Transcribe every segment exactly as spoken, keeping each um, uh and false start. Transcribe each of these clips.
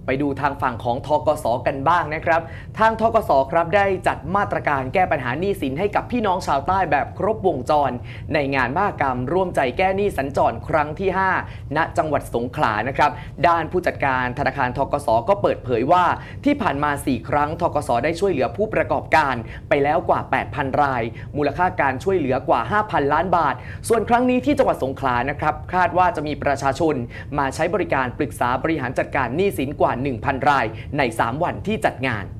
ไปดูทางฝั่งของธกส.กันบ้างนะครับทางธกส.ครับได้จัดมาตรการแก้ปัญหาหนี้สินให้กับพี่น้องชาวใต้แบบครบวงจรในงานมหกรรมร่วมใจแก้หนี้สัญจรครั้งที่ห้าณจังหวัดสงขลานะครับด้านผู้จัดการธนาคารธกส.ก็เปิดเผยว่าที่ผ่านมาสี่ครั้งธกส.ได้ช่วยเหลือผู้ประกอบการไปแล้วกว่า แปดพัน รายมูลค่าการช่วยเหลือกว่า ห้าพัน ล้านบาทส่วนครั้งนี้ที่จังหวัดสงขลานะครับคาดว่าจะมีประชาชนมาใช้บริการปรึกษาบริหารจัดการหนี้สินกว่า หนึ่งพัน รายในสามวันที่จัดงาน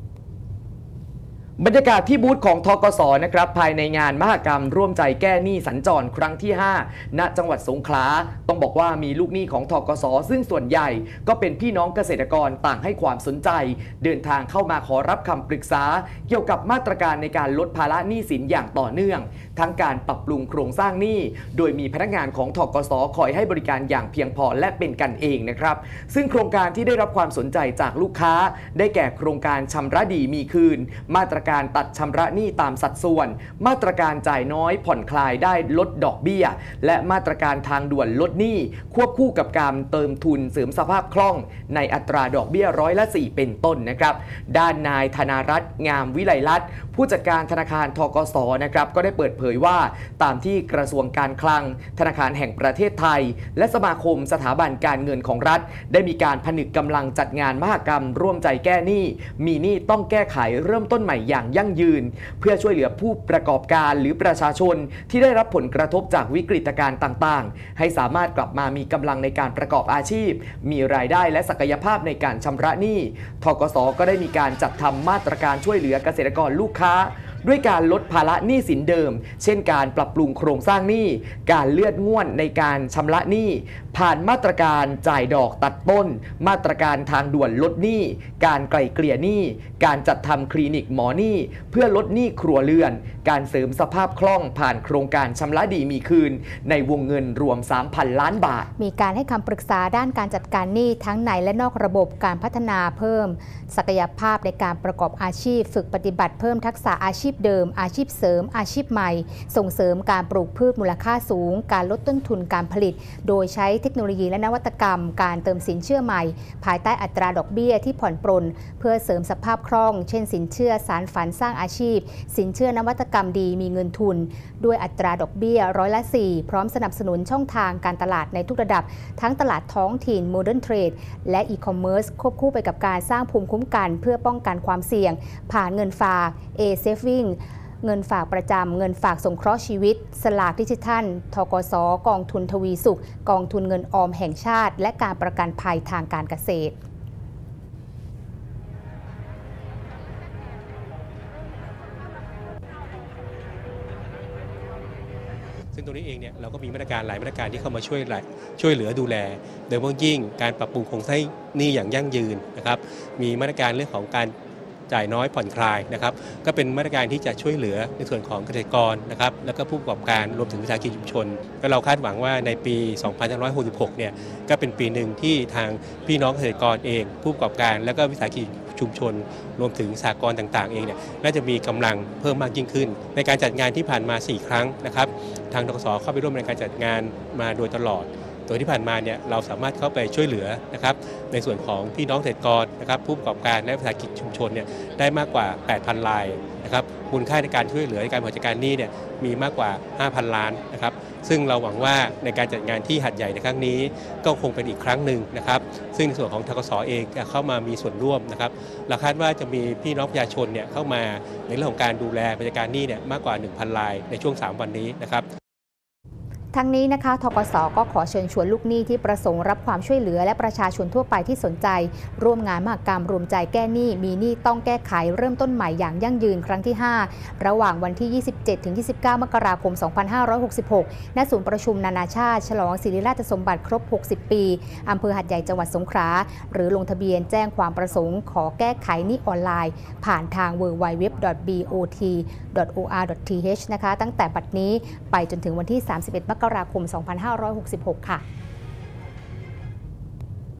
บรรยากาศที่บูธของธกส.นะครับภายในงานมหกรรมร่วมใจแก้หนี้สัญจรครั้งที่ห้าณจังหวัดสงขลาต้องบอกว่ามีลูกหนี้ของธกส.ซึ่งส่วนใหญ่ก็เป็นพี่น้องเกษตรกรต่างให้ความสนใจเดินทางเข้ามาขอรับคำปรึกษาเกี่ยวกับมาตรการในการลดภาระหนี้สินอย่างต่อเนื่องทั้งการปรับปรุงโครงสร้างหนี้โดยมีพนักงานของธกส.คอยให้บริการอย่างเพียงพอและเป็นกันเองนะครับซึ่งโครงการที่ได้รับความสนใจจากลูกค้าได้แก่โครงการชำระดีมีคืนมาตรการตัดชำระหนี้ตามสัดส่วนมาตรการจ่ายน้อยผ่อนคลายได้ลดดอกเบี้ยและมาตรการทางด่วนลดหนี้ควบคู่กับการเติมทุนเสริมสภาพคล่องในอัตราดอกเบี้ยร้อยละสี่เป็นต้นนะครับด้านนายธนารัตน์งามวิไลลัตน์ผู้จัดการธนาคารธกส.นะครับก็ได้เปิดเผยว่าตามที่กระทรวงการคลังธนาคารแห่งประเทศไทยและสมาคมสถาบันการเงินของรัฐได้มีการผนึกกำลังจัดงานมหกรรมร่วมใจแก้หนี้มีหนี้ต้องแก้ไขเริ่มต้นใหม่อย่างยั่งยืนเพื่อช่วยเหลือผู้ประกอบการหรือประชาชนที่ได้รับผลกระทบจากวิกฤตการณ์ต่างๆให้สามารถกลับมามีกำลังในการประกอบอาชีพมีรายได้และศักยภาพในการชำระหนี้ธกส.ก็ได้มีการจัดทำมาตรการช่วยเหลือเกษตรกรลูกค้าด้วยการลดภาระหนี้สินเดิมเช่นการปรับปรุงโครงสร้างหนี้การเลื่อนงวดในการชำระหนี้ผ่านมาตรการจ่ายดอกตัดต้นมาตรการทางด่วนลดหนี้การไกล่เกลี่ยหนี้การจัดทำคลินิกหมอหนี้เพื่อลดหนี้ครัวเรือนการเสริมสภาพคล่องผ่านโครงการชำระดีมีคืนในวงเงินรวม สามพัน ล้านบาทมีการให้คำปรึกษาด้านการจัดการหนี้ทั้งในและนอกระบบการพัฒนาเพิ่มศักยภาพในการประกอบอาชีพฝึกปฏิบัติเพิ่มทักษะอาชีพเดิมอาชีพเสริมอาชีพใหม่ส่งเสริมการปลูกพืชมูลค่าสูงการลดต้นทุนการผลิตโดยใช้เทคโนโลยีและนวัตกรรมการเติมสินเชื่อใหม่ภายใต้อัตราดอกเบี้ยที่ผ่อนปรนเพื่อเสริมสภาพคล่องเช่นสินเชื่อสารฝันสร้างอาชีพสินเชื่อนวัตกรรมดีมีเงินทุนด้วยอัตราดอกเบี้ยร้อยละสี่พร้อมสนับสนุนช่องทางการตลาดในทุกระดับทั้งตลาดท้องถิ่นโมเดิร์นเทรดและอีคอมเมิร์ซควบคู่ไปกับการสร้างภูมิคุ้มกันเพื่อป้องกันความเสี่ยงผ่านเงินฝาก A-Savingเงินฝากประจำเงินฝากสงเคราะห์ชีวิตสลากดิจิทัลธกส.กองทุนทวีสุขกองทุนเงินออมแห่งชาติและการประกันภัยทางการเกษตรซึ่งตรงนี้เองเนี่ยเราก็มีมาตรการหลายมาตรการที่เข้ามาช่วยช่วยเหลือดูแลโดยเฉพาะยิ่งการปรับปรุงโครงสร้างหนี้อย่างยั่งยืนนะครับมีมาตรการเรื่องของการจ่ายน้อยผ่อนคลายนะครับก็เป็นมาตรการที่จะช่วยเหลือในส่วนของเกษตรกรนะครับแล้วก็ผู้ประกอบการรวมถึงวิสาหกิจชุมชนก็เราคาดหวังว่าในปี สองพันห้าร้อยหกสิบหก เนี่ยก็เป็นปีหนึ่งที่ทางพี่น้องเกษตรกรเองผู้ประกอบการแล้วก็วิสาหกิจชุมชนรวมถึงสหกรณ์ต่างๆเองเนี่ยน่าจะมีกำลังเพิ่มมากยิ่งขึ้นในการจัดงานที่ผ่านมาสี่ครั้งนะครับทางธกส.เข้าไปร่วมในการจัดงานมาโดยตลอดโดยที่ผ่านมาเนี่ยเราสามารถเข้าไปช่วยเหลือนะครับในส่วนของพี่น้องเกษตรกรนะครับผู้ประกอบการและวิสาหกิจชุมชนเนี่ยได้มากกว่า แปดพัน รายนะครับมูลค่าในการช่วยเหลือในการบริหารจัดการหนี้เนี่ยมีมากกว่า ห้าพัน ล้านนะครับซึ่งเราหวังว่าในการจัดงานที่หัดใหญ่ในครั้งนี้ก็คงเป็นอีกครั้งหนึ่งนะครับซึ่งในส่วนของธกส.เองจะเข้ามามีส่วนร่วมนะครับเราคาดว่าจะมีพี่น้องประชาชนเนี่ยเข้ามาในเรื่องของการดูแลบริหารจัดการหนี้เนี่ยมากกว่า หนึ่งพัน รายในช่วงสามวันนี้นะครับทั้งนี้นะคะธกส.ก็ขอเชิญชวนลูกหนี้ที่ประสงค์รับความช่วยเหลือและประชาชนทั่วไปที่สนใจร่วมงานมหกรรมรวมใจแก้หนี้มีหนี้ต้องแก้ไขเริ่มต้นใหม่อย่างยั่งยืนครั้งที่ห้าระหว่างวันที่ ยี่สิบเจ็ดถึงยี่สิบเก้า มกราคม สองพันห้าร้อยหกสิบหก ณ ศูนย์ประชุมนานาชาติฉลองศิริราชสมบัติครบ หกสิบ ปีอำเภอหัดใหญ่จังหวัดสงขลาหรือลงทะเบียนแจ้งความประสงค์ขอแก้ไขหนี้ออนไลน์ผ่านทาง ดับเบิลยู ดับเบิลยู ดับเบิลยู ดอท บี โอ ที ดอท โอ อาร์ ดอท ที เอช นะคะตั้งแต่บัดนี้ไปจนถึงวันที่ สามสิบเอ็ด มกราคม สองพันห้าร้อยหกสิบหก ค่ะ